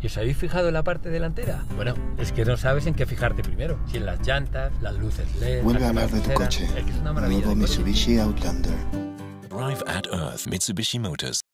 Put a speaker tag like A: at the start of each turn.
A: ¿Y os habéis fijado en la parte delantera? Bueno, es que no sabes en qué fijarte primero. Si en las llantas, las luces LED...
B: Vuelve a hablar de tu coche.
A: Es que es una maravilla
B: Nuevo
A: de coche.
B: Mitsubishi Outlander.
C: Drive at Earth Mitsubishi Motors.